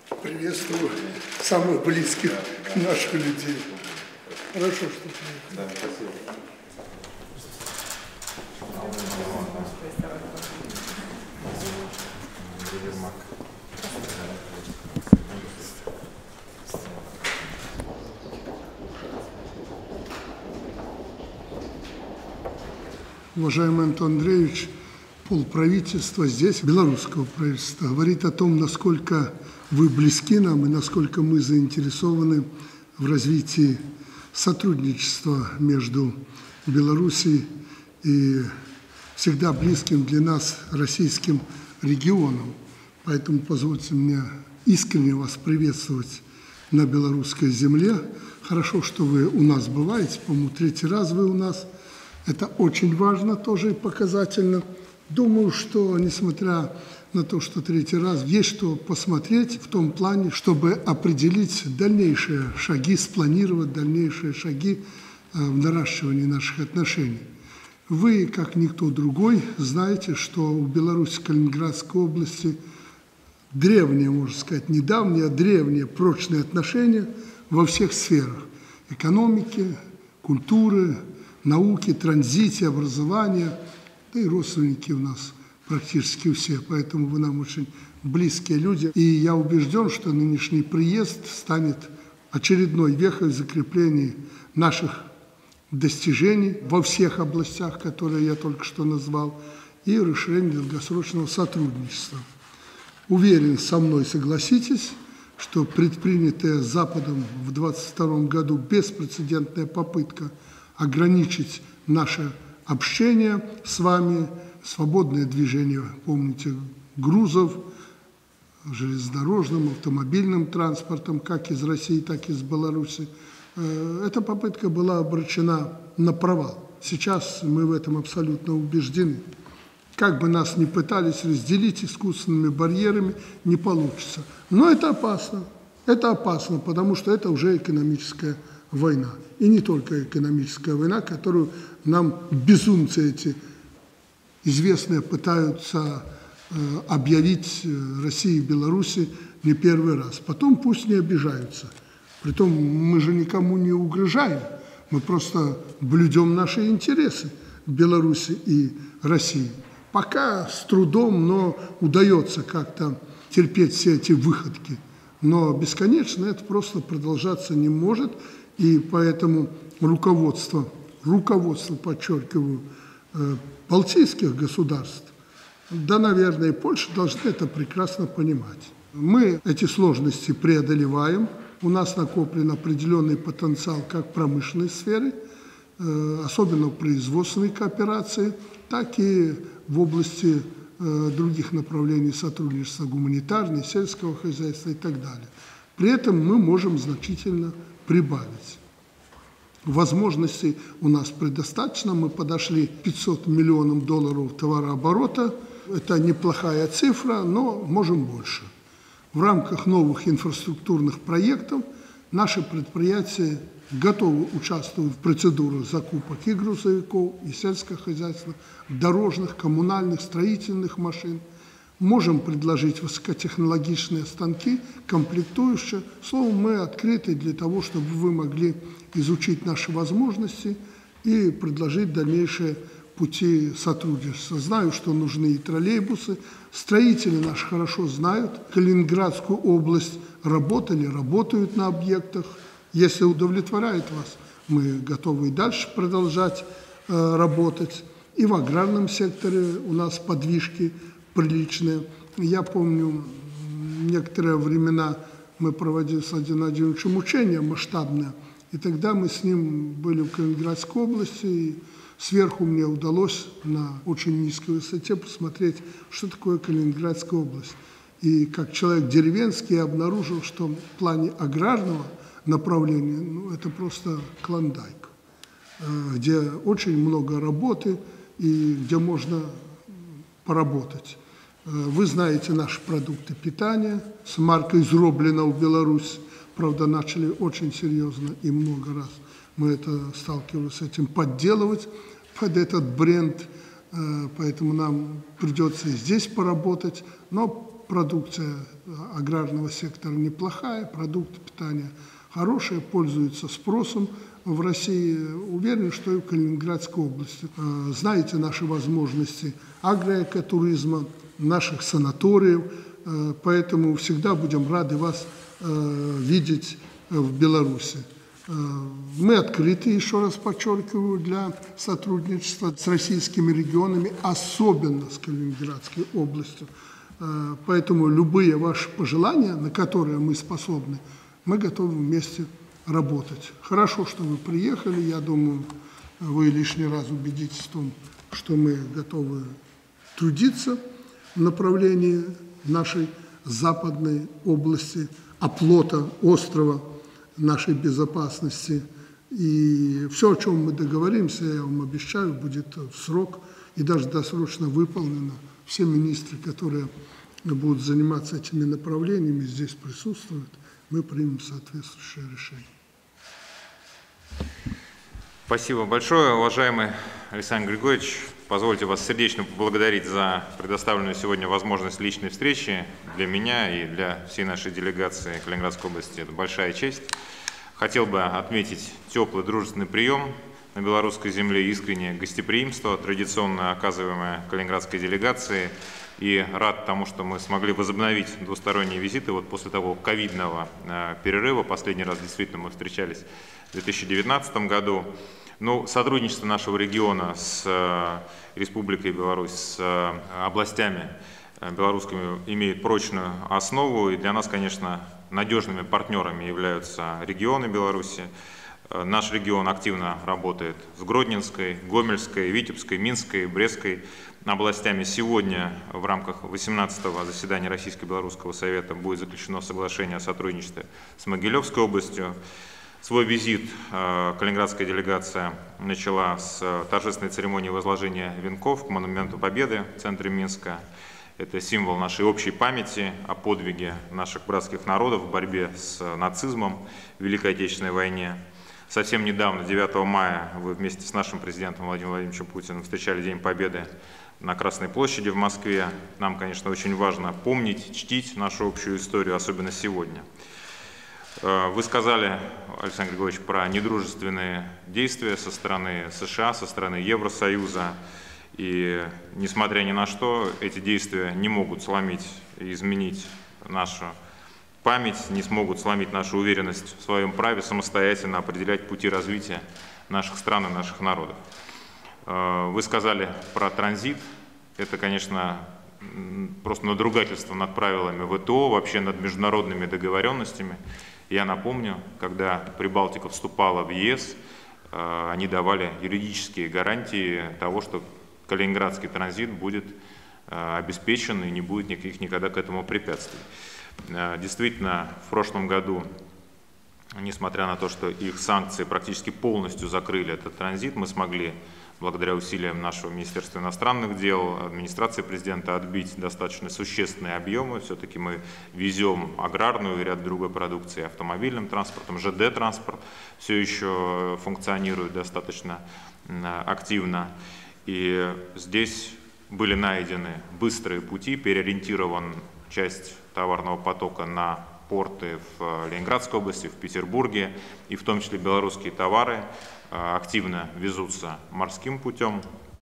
Приветствую самых близких наших людей. Хорошо, что приехали. Да, спасибо. Уважаемый Антон Андреевич, полправительства здесь, белорусского правительства, говорит о том, насколько вы близки нам и насколько мы заинтересованы в развитии сотрудничества между Белоруссией и всегда близким для нас российским регионом. Поэтому позвольте мне искренне вас приветствовать на белорусской земле. Хорошо, что вы у нас бываете, по-моему, третий раз вы у нас. Это очень важно тоже и показательно. Думаю, что, несмотря на то, что третий раз, есть что посмотреть в том плане, чтобы определить дальнейшие шаги, спланировать дальнейшие шаги в наращивании наших отношений. Вы, как никто другой, знаете, что в Беларуси, Калининградской области древние, можно сказать, недавние, а древние прочные отношения во всех сферах – экономики, культуры, науки, транзите, образования, да и родственники у нас практически все, поэтому вы нам очень близкие люди. И я убежден, что нынешний приезд станет очередной вехой в закреплении наших достижений во всех областях, которые я только что назвал, и расширении долгосрочного сотрудничества. Уверен, со мной согласитесь, что предпринятая Западом в 2022 году беспрецедентная попытка ограничить наше общение с вами, свободное движение, помните, грузов, железнодорожным, автомобильным транспортом, как из России, так и из Беларуси. Эта попытка была обречена на провал. Сейчас мы в этом абсолютно убеждены. Как бы нас ни пытались разделить искусственными барьерами, не получится. Но это опасно. Это опасно, потому что это уже экономическая война. И не только экономическая война, которую нам безумцы эти известные пытаются объявить России и Беларуси не первый раз. Потом пусть не обижаются. Притом мы же никому не угрожаем. Мы просто блюдем наши интересы Беларуси и России. Пока с трудом, но удается как-то терпеть все эти выходки. Но бесконечно это просто продолжаться не может. И поэтому руководство, подчеркиваю, балтийских государств, да, наверное, и Польша должны это прекрасно понимать. Мы эти сложности преодолеваем. У нас накоплен определенный потенциал как в промышленной сфере, особенно в производственной кооперации, так и в области других направлений сотрудничества, гуманитарной, сельского хозяйства и так далее. При этом мы можем значительно прибавить. Возможностей у нас предостаточно. Мы подошли к 500 миллионам долларов товарооборота. Это неплохая цифра, но можем больше. В рамках новых инфраструктурных проектов наши предприятия готовы участвовать в процедурах закупок и грузовиков, и сельскохозяйственных, дорожных, коммунальных, строительных машин. Можем предложить высокотехнологичные станки, комплектующие. Словом, мы открыты для того, чтобы вы могли изучить наши возможности и предложить дальнейшие пути сотрудничества. Знаю, что нужны и троллейбусы. Строители наши хорошо знают. Калининградскую область работали, работают на объектах. Если удовлетворяет вас, мы готовы и дальше продолжать работать. И в аграрном секторе у нас подвижки приличные. Я помню, некоторые времена мы проводили с Владимиром Владимировичем учения масштабное, и тогда мы с ним были в Калининградской области, и сверху мне удалось на очень низкой высоте посмотреть, что такое Калининградская область. И как человек деревенский я обнаружил, что в плане аграрного направления, это просто клондайк, где очень много работы и где можно поработать. Вы знаете наши продукты питания с маркой «Зроблено в Беларусь». Правда, начали очень серьезно и много раз. Мы сталкивались с этим подделывать под этот бренд, поэтому нам придется и здесь поработать. Но продукция аграрного сектора неплохая, продукты питания хорошие, пользуются спросом в России. Уверен, что и в Калининградской области. Знаете наши возможности агроэкотуризма, наших санаториев, поэтому всегда будем рады вас видеть в Беларуси. Мы открыты, еще раз подчеркиваю, для сотрудничества с российскими регионами, особенно с Калининградской областью. Поэтому любые ваши пожелания, на которые мы способны, мы готовы вместе работать. Хорошо, что вы приехали. Я думаю, вы лишний раз убедитесь в том, что мы готовы трудиться в направлении нашей западной области, оплота острова нашей безопасности. И все, о чем мы договоримся, я вам обещаю, будет в срок и даже досрочно выполнено. Все министры, которые будут заниматься этими направлениями, здесь присутствуют, мы примем соответствующее решение. Спасибо большое, уважаемый Александр Григорьевич. Позвольте вас сердечно поблагодарить за предоставленную сегодня возможность личной встречи для меня и для всей нашей делегации Калининградской области. Это большая честь. Хотел бы отметить теплый дружественный прием на белорусской земле, искреннее гостеприимство, традиционно оказываемое Калининградской делегацией. И рад тому, что мы смогли возобновить двусторонние визиты вот после того ковидного перерыва. Последний раз действительно мы встречались в 2019 году. Ну, сотрудничество нашего региона с Республикой Беларусь, с областями белорусскими имеет прочную основу. И для нас, конечно, надежными партнерами являются регионы Беларуси. Наш регион активно работает с Гродненской, Гомельской, Витебской, Минской, Брестской областями. Сегодня в рамках 18-го заседания Российско-Белорусского совета будет заключено соглашение о сотрудничестве с Могилевской областью. Свой визит калининградская делегация начала с торжественной церемонии возложения венков к Монументу Победы в центре Минска. Это символ нашей общей памяти о подвиге наших братских народов в борьбе с нацизмом в Великой Отечественной войне. Совсем недавно, 9 мая, вы вместе с нашим президентом Владимиром Владимировичем Путиным встречали День Победы на Красной площади в Москве. Нам, конечно, очень важно помнить, чтить нашу общую историю, особенно сегодня. Вы сказали, Александр Григорьевич, про недружественные действия со стороны США, со стороны Евросоюза. И, несмотря ни на что, эти действия не могут сломить и изменить нашу память, не смогут сломить нашу уверенность в своем праве самостоятельно определять пути развития наших стран и наших народов. Вы сказали про транзит. Это, конечно, просто надругательство над правилами ВТО, вообще над международными договоренностями. Я напомню, когда Прибалтика вступала в ЕС, они давали юридические гарантии того, что калининградский транзит будет обеспечен и не будет никаких никогда к этому препятствий. Действительно, в прошлом году, несмотря на то, что их санкции практически полностью закрыли этот транзит, мы смогли, благодаря усилиям нашего Министерства иностранных дел, администрации президента, отбить достаточно существенные объемы. Все-таки мы везем аграрную и ряд другой продукции автомобильным транспортом, ЖД-транспорт все еще функционирует достаточно активно. И здесь были найдены быстрые пути, переориентирован часть товарного потока на порты в Ленинградской области, в Петербурге, и в том числе белорусские товары активно везутся морским путем.